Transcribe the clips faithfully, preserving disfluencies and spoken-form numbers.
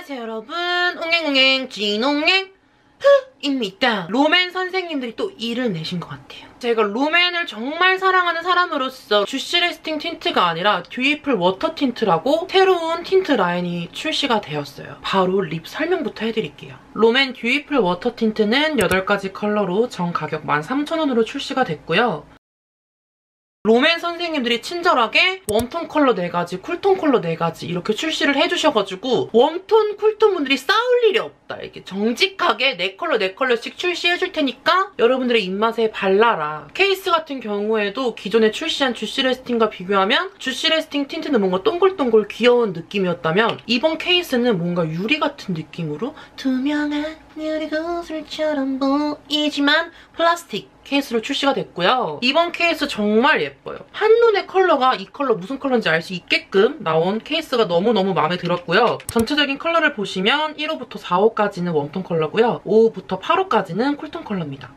안녕하세요 여러분, 옹행옹행 진옹행 입니다. 롬앤 선생님들이 또 일을 내신 것 같아요. 제가 롬앤을 정말 사랑하는 사람으로서 주시 레스팅 틴트가 아니라 듀이플 워터 틴트라고 새로운 틴트 라인이 출시가 되었어요. 바로 립 설명부터 해드릴게요. 롬앤 듀이플 워터 틴트는 여덟 가지 컬러로 정 가격 만 삼천 원으로 출시가 됐고요. 롬앤 선생님들이 친절하게 웜톤 컬러 네 가지, 쿨톤 컬러 네 가지 이렇게 출시를 해주셔가지고 웜톤, 쿨톤 분들이 싸울 일이 없다. 이렇게 정직하게 네 컬러 네 컬러씩 출시해줄 테니까 여러분들의 입맛에 발라라. 케이스 같은 경우에도 기존에 출시한 주시 레스팅과 비교하면 주시 레스팅 틴트는 뭔가 동글동글 귀여운 느낌이었다면 이번 케이스는 뭔가 유리 같은 느낌으로 투명한 유리 구슬처럼 보이지만 플라스틱 케이스로 출시가 됐고요. 이번 케이스 정말 예뻐요. 한눈에 컬러가 이 컬러 무슨 컬러인지 알 수 있게끔 나온 케이스가 너무너무 마음에 들었고요. 전체적인 컬러를 보시면 일 호부터 사 호까지는 웜톤 컬러고요. 오 호부터 팔 호까지는 쿨톤 컬러입니다.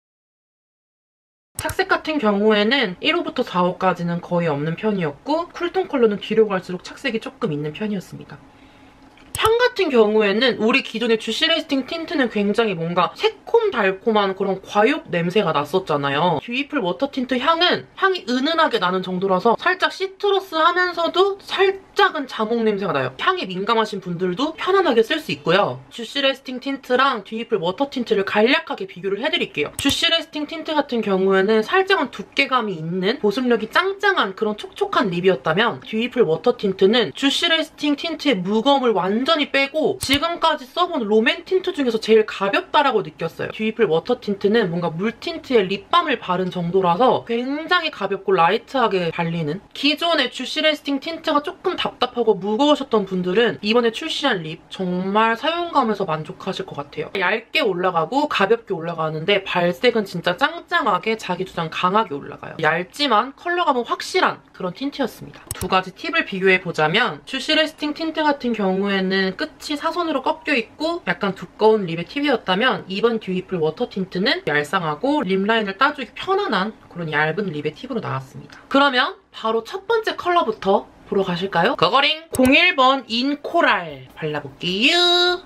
착색 같은 경우에는 일 호부터 사 호까지는 거의 없는 편이었고 쿨톤 컬러는 뒤로 갈수록 착색이 조금 있는 편이었습니다. 향 같은 경우에는 우리 기존의 주시 레스팅 틴트는 굉장히 뭔가 새콤달콤한 그런 과육 냄새가 났었잖아요. 듀이플 워터 틴트 향은 향이 은은하게 나는 정도라서 살짝 시트러스하면서도 살짝은 자몽 냄새가 나요. 향에 민감하신 분들도 편안하게 쓸 수 있고요. 주시 레스팅 틴트랑 듀이플 워터 틴트를 간략하게 비교를 해드릴게요. 주시 레스팅 틴트 같은 경우에는 살짝은 두께감이 있는 보습력이 짱짱한 그런 촉촉한 립이었다면 듀이플 워터 틴트는 주시 레스팅 틴트의 무거움을 완전 완전히 빼고 지금까지 써본 롬앤 틴트 중에서 제일 가볍다라고 느꼈어요. 듀이플 워터 틴트는 뭔가 물 틴트에 립밤을 바른 정도라서 굉장히 가볍고 라이트하게 발리는, 기존의 주시 레스팅 틴트가 조금 답답하고 무거우셨던 분들은 이번에 출시한 립 정말 사용감에서 만족하실 것 같아요. 얇게 올라가고 가볍게 올라가는데 발색은 진짜 짱짱하게 자기 주장 강하게 올라가요. 얇지만 컬러감은 확실한 그런 틴트였습니다. 두 가지 팁을 비교해보자면 주시 레스팅 틴트 같은 경우에는 끝이 사선으로 꺾여있고 약간 두꺼운 립의 팁이었다면 이번 듀이플 워터 틴트는 얄쌍하고 립 라인을 따주기 편안한 그런 얇은 립의 팁으로 나왔습니다. 그러면 바로 첫 번째 컬러부터 보러 가실까요? 거거링! 공일 번 인코랄 발라볼게요.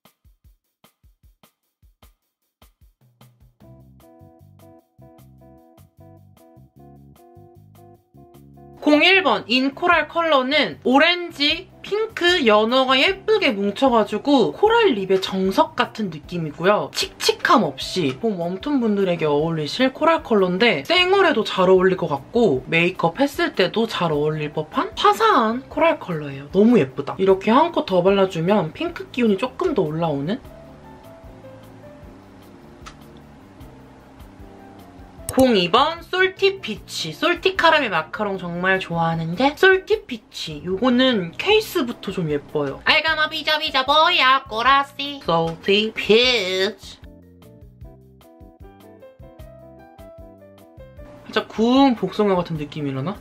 공일 번 인코랄 컬러는 오렌지, 핑크, 연어가 예쁘게 뭉쳐가지고 코랄 립의 정석 같은 느낌이고요. 칙칙함 없이 봄 웜톤 분들에게 어울리실 코랄 컬러인데 생얼에도 잘 어울릴 것 같고 메이크업 했을 때도 잘 어울릴 법한 화사한 코랄 컬러예요. 너무 예쁘다. 이렇게 한 컷 더 발라주면 핑크 기운이 조금 더 올라오는? 공이 번 솔티 피치. 솔티 카라멜 마카롱 정말 좋아하는데 솔티 피치. 요거는 케이스부터 좀 예뻐요. 알가마 비자비자 보야 꼬라시 솔티 피치. 살짝 구운 복숭아 같은 느낌이려나?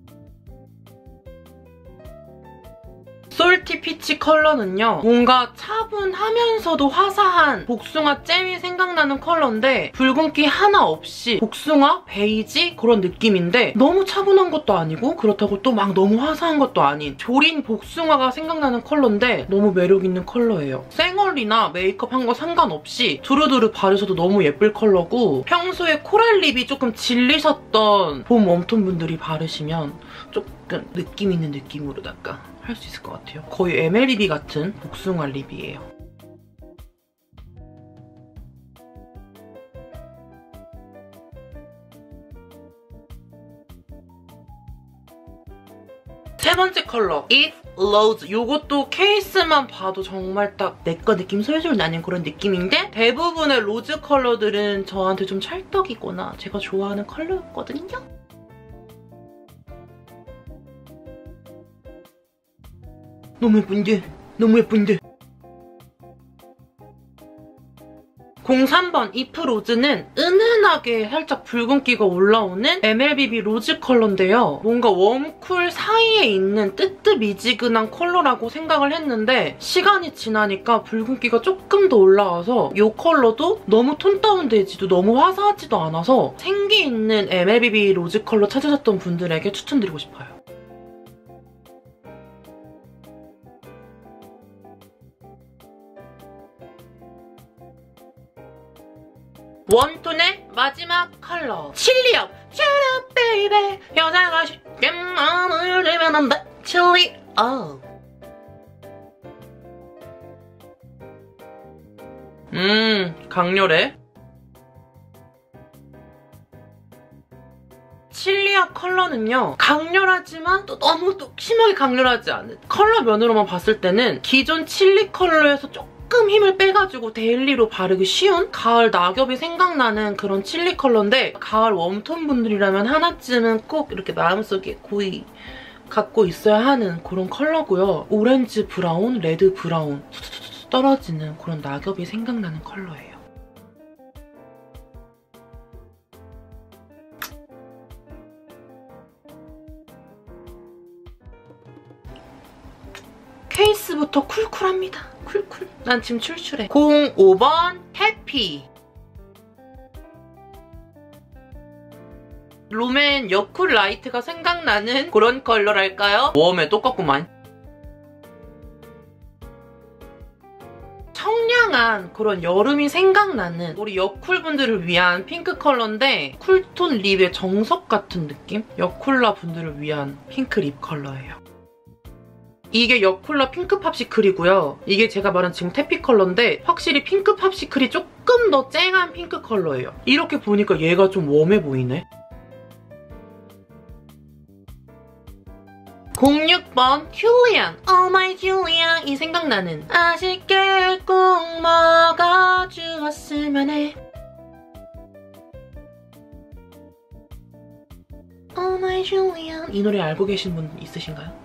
솔티 피치 컬러는요. 뭔가 차분하면서도 화사한 복숭아 잼이 생각나는 컬러인데 붉은기 하나 없이 복숭아, 베이지 그런 느낌인데 너무 차분한 것도 아니고 그렇다고 또 막 너무 화사한 것도 아닌 조린 복숭아가 생각나는 컬러인데 너무 매력있는 컬러예요. 생얼이나 메이크업 한 거 상관없이 두루두루 바르셔도 너무 예쁠 컬러고 평소에 코랄 립이 조금 질리셨던 봄 웜톤 분들이 바르시면 조금 느낌 있는 느낌으로다가 할 수 있을 것 같아요. 거의 엠엘이비 같은 복숭아 립이에요. 세 번째 컬러 It Loads. 이것도 케이스만 봐도 정말 딱 내 거 느낌 솔솔 나는 그런 느낌인데 대부분의 로즈 컬러들은 저한테 좀 찰떡이거나 제가 좋아하는 컬러였거든요. 너무 예쁜데? 너무 예쁜데? 공삼 번 이프 로즈는 은은하게 살짝 붉은기가 올라오는 엠엘비비 로즈 컬러인데요. 뭔가 웜쿨 사이에 있는 뜨뜻미지근한 컬러라고 생각을 했는데 시간이 지나니까 붉은기가 조금 더 올라와서 이 컬러도 너무 톤 다운되지도 너무 화사하지도 않아서 생기 있는 엠엘비비 로즈 컬러 찾으셨던 분들에게 추천드리고 싶어요. 웜톤의 마지막 컬러 칠리업. Shut up baby. 여자가 쉽게 마음을 들면 안 돼. 칠리업. 음, 강렬해. 칠리업 컬러는요, 강렬하지만 또 너무 또 심하게 강렬하지 않은 컬러 면으로만 봤을 때는 기존 칠리 컬러에서 조금 힘을 빼가지고 데일리로 바르기 쉬운 가을 낙엽이 생각나는 그런 칠리 컬러인데, 가을 웜톤 분들이라면 하나쯤은 꼭 이렇게 마음속에 고이 갖고 있어야 하는 그런 컬러고요. 오렌지 브라운, 레드 브라운 떨어지는 그런 낙엽이 생각나는 컬러예요. 케이스부터 쿨쿨합니다. 쿨쿨. 난 지금 출출해. 공오 번 해피. 롬앤 여쿨 라이트가 생각나는 그런 컬러랄까요? 웜에 똑같구만. 청량한 그런 여름이 생각나는 우리 여쿨 분들을 위한 핑크 컬러인데, 쿨톤 립의 정석 같은 느낌? 여쿨라 분들을 위한 핑크 립 컬러예요. 이게 여쿨라 핑크 팝시클이고요. 이게 제가 말한 지금 태피 컬러인데 확실히 핑크 팝시클이 조금 더 쨍한 핑크 컬러예요. 이렇게 보니까 얘가 좀 웜해 보이네. 공육 번 jullian. Oh my Julian. 이 생각나는 아쉽게 꼭 먹어주었으면 해. Oh my Julian. 이 노래 알고 계신 분 있으신가요?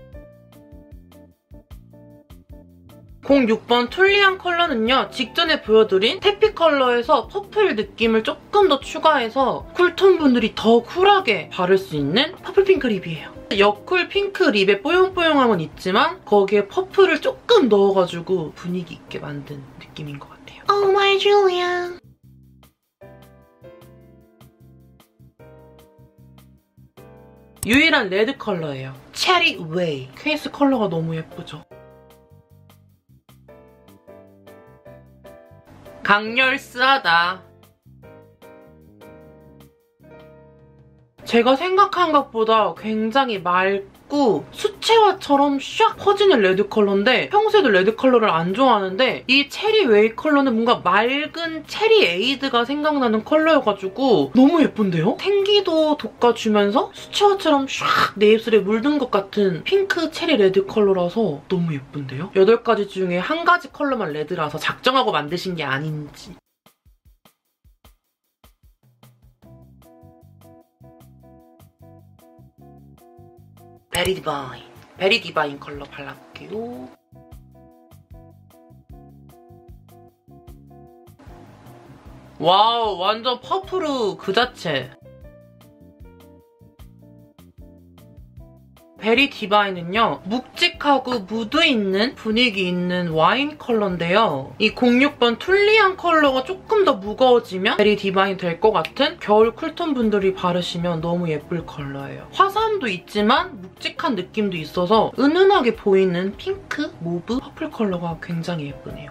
공육 번 툴리안 컬러는요, 직전에 보여드린 태피 컬러에서 퍼플 느낌을 조금 더 추가해서 쿨톤 분들이 더 쿨하게 바를 수 있는 퍼플 핑크 립이에요. 여쿨 핑크 립의 뽀용뽀용함은 있지만 거기에 퍼플을 조금 넣어가지고 분위기 있게 만든 느낌인 것 같아요. Oh my Julian. 유일한 레드 컬러예요. 체리 웨이. 케이스 컬러가 너무 예쁘죠? 강렬스하다. 제가 생각한 것보다 굉장히 맑고 수채화처럼 샥 퍼지는 레드 컬러인데, 평소에도 레드 컬러를 안 좋아하는데 이 체리 웨이 컬러는 뭔가 맑은 체리 에이드가 생각나는 컬러여가지고 너무 예쁜데요? 생기도 돋궈주면서 수채화처럼 샥 내 입술에 물든 것 같은 핑크 체리 레드 컬러라서 너무 예쁜데요? 여덟 가지 중에 한 가지 컬러만 레드라서 작정하고 만드신 게 아닌지. 베리 디바인. 베리 디바인 컬러 발라볼게요. 와우, 완전 퍼플우 그 자체. 베리 디바인은요, 묵직하고 무드 있는 분위기 있는 와인 컬러인데요. 이 공육 번 툴리안 컬러가 조금 더 무거워지면 베리 디바인 될 것 같은 겨울 쿨톤 분들이 바르시면 너무 예쁠 컬러예요. 화사함도 있지만 묵직한 느낌도 있어서 은은하게 보이는 핑크, 모브, 퍼플 컬러가 굉장히 예쁘네요.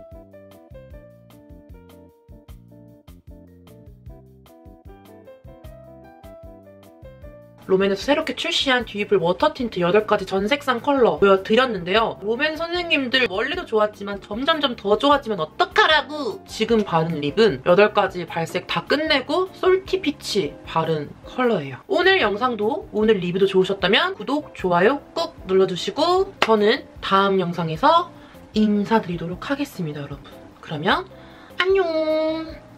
롬앤에서 새롭게 출시한 듀이블 워터 틴트 여덟 가지 전 색상 컬러 보여드렸는데요. 롬앤 선생님들 원래도 좋았지만 점점점 더 좋아지면 어떡하라고! 지금 바른 립은 여덟 가지 발색 다 끝내고 솔티 피치 바른 컬러예요. 오늘 영상도, 오늘 리뷰도 좋으셨다면 구독, 좋아요 꾹 눌러주시고 저는 다음 영상에서 인사드리도록 하겠습니다, 여러분. 그러면 안녕!